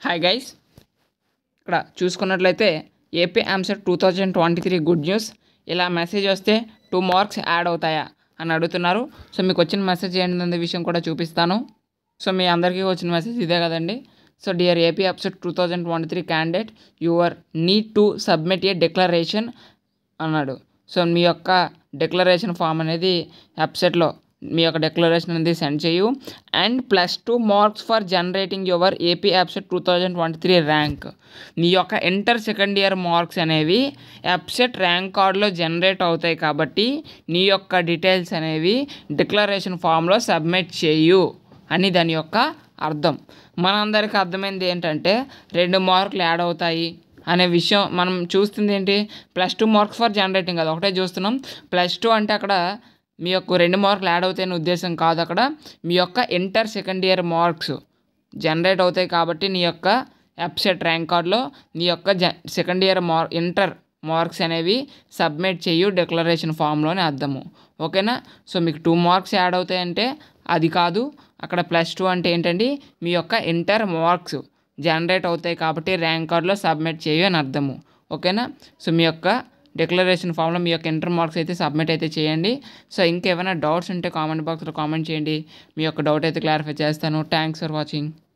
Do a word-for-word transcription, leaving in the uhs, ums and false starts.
Hi guys, ఇక్కడ చూసుకున్నట్లయితే AP EAMCET two thousand twenty three good news. ఇలా మెసేజ్ వస్తే టూ మార్క్స్ యాడ్ అవుతాయా అని అడుగుతున్నారు. సో మీకు వచ్చిన మెసేజ్ ఏంటనే విషయం కూడా చూపిస్తాను. సో మీ అందరికీ వచ్చిన మెసేజ్ ఇదే కదండి. So dear AP EAMCET two thousand twenty three candidate, your need to submit a declaration అన్నాడు. సో మీ యొక్క డిక్లరేషన్ ఫామ్ అనేది వెబ్సైట్లో మీ యొక్క డిక్లరేషన్ అనేది సెండ్ చేయు. And plus two marks for generating your AP website two thousand twenty three rank. నీ యొక్క ఇంటర్ సెకండ్ ఇయర్ మార్క్స్ అనేవి వెబ్సైట్ ర్యాంక్ కార్డులో జనరేట్ అవుతాయి కాబట్టి నీ యొక్క డీటెయిల్స్ అనేవి డిక్లరేషన్ ఫామ్లో సబ్మిట్ చేయు అని దాని యొక్క అర్థం. మనందరికీ అర్థమైంది ఏంటంటే రెండు మార్కులు యాడ్ అవుతాయి అనే విషయం. మనం చూస్తుంది ఏంటి, plus two marks for generating, అది ఒకటే చూస్తున్నాం. ప్లస్ టూ అంటే అక్కడ మీ యొక్క రెండు మార్కులు యాడ్ అవుతాయని ఉద్దేశం కాదు, అక్కడ మీ యొక్క inter second year marks generate అవుతాయి కాబట్టి నీ యొక్క వెబ్సైట్ ర్యాంక్ కార్డులో నీ యొక్క జ సెకండ్ ఇయర్ మార్ ఇంటర్ మార్క్స్ అనేవి సబ్మిట్ చేయు డిక్లరేషన్ ఫామ్లోనే అర్థము. ఓకేనా? సో మీకు టూ మార్క్స్ యాడ్ అవుతాయంటే అది కాదు, అక్కడ ప్లస్ టూ అంటే ఏంటండి, మీ యొక్క ఇంటర్ మార్క్స్ జనరేట్ అవుతాయి కాబట్టి ర్యాంక్ కార్డులో సబ్మిట్ చేయు అని అర్థము. ఓకేనా? సో మీ యొక్క డిక్లరేషన్ ఫామ్లో మీ యొక్క ఇంటర్ మార్క్స్ అయితే సబ్మిట్ అయితే చేయండి. సో ఇంకేమైనా డౌట్స్ ఉంటే కామెంట్ బాక్స్లో కామెంట్ చేయండి, మీ యొక్క డౌట్ అయితే క్లారిఫై చేస్తాను. Thanks for watching.